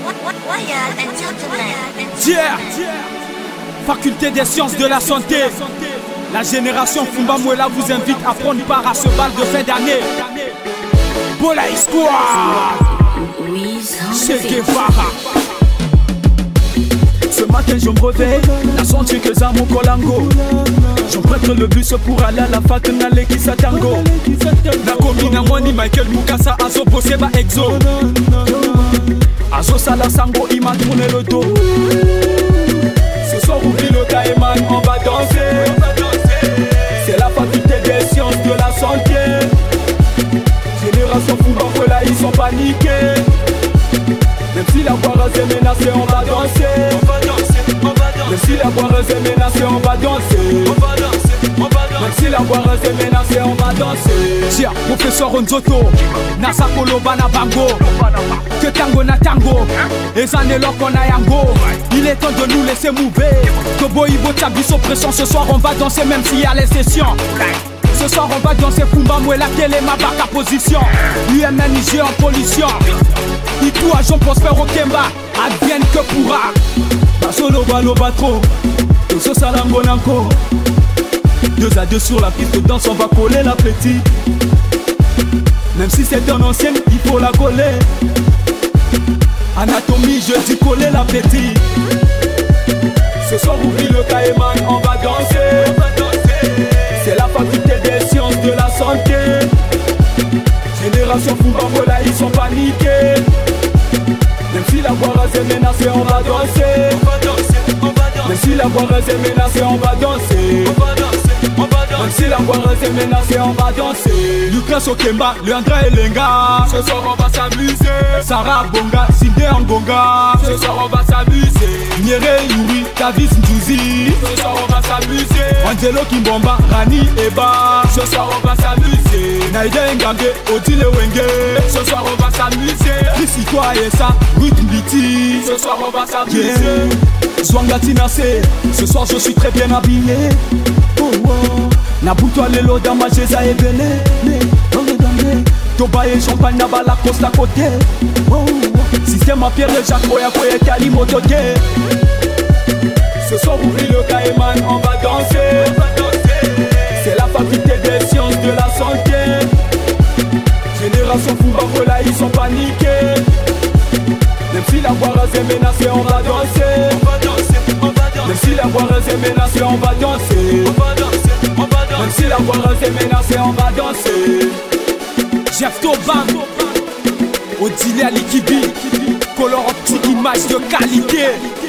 Yeah. Faculté des sciences de la santé. La génération Fumba Mwela vous invite à prendre part à ce bal de fin d'année. Bola Histoire. Che Guevara. Ce matin je me réveille, la santé que ça mon colango. Je prête le bus pour aller à la fac n'allez qui s'atango. Na komina mwani Michael Mukasa azo bossé ba exo. Azo sala sango il m'a tourné le dos. Ce soir oublie le Caïman, on va danser. C'est la faculté des sciences de la santé. Génération Fumba Mwela, ils sont paniqués. Même si la boireuse est menacée, on va danser. Même si la boireuse est menacée, on va danser. Même si la boireuse est menacée, on va danser. Tiens, professeur Nzoto, Nasa Koloba na bango. Que tango na tango, et ça n'est l'or qu'on a yango. Il est temps de nous laisser mouver. Que Boïbo Tabis oppression, ce soir on va danser même s'il y a les sessions. Ce soir on va danser Fumba Mwela, quelle est ma barque à position. UMN IG en pollution. Itou agent prospère au Kemba, advienne que pourra. Solo balo batro, tout ce salango nanko. 2 à 2 sur la piste de danse, on va coller la petite. Même si c'est un ancienne, il faut la coller. Anatomie, je dis coller la petite. Ce soir oublie le Caïman, on va danser. C'est la faculté des sciences de la santé. Génération Fumba Mwela, ils sont paniqués. Même si la boireuse est menacée, on va danser. Même si la boireuse est menacée, on va danser. Même si la boireuse est menacée, on va danser. Lucas Okemba, Leandra Elenga. Ce soir on va s'amuser. Sarah Bonga, Sindé Angonga. Ce soir on va s'amuser. Nyere Yuri, Kavis Ndouzi. Ce soir on va s'amuser. Angelo Kimbomba, Rani Eba. Ce soir on va s'amuser. Naïda Ngambe, Odile Wenge. Ce soir on va s'amuser. Ici toi et ça, Ruth Mbiti. Ce soir on va s'amuser. Zwangati Nassé, ce soir je suis très bien habillé. Oh oh, Nabuto Lelo dans ma jeza et belé. Toba et champagne na bala coste à côté. Oh oh, système à pierre et Jacques Boya Koye Kali Motoke. Ce soir oublie le Caïman, on va danser. C'est la faculté des sciences de la santé. Génération Fumba Mwela, ils sont paniqués. Même si la boireuse est menacée, on va danser. Même si la boireuse est menacée, on va danser. Même si la boireuse est menacée, on va danser. Jeff Toban, Odile Alikibi, color optique, image de qualité.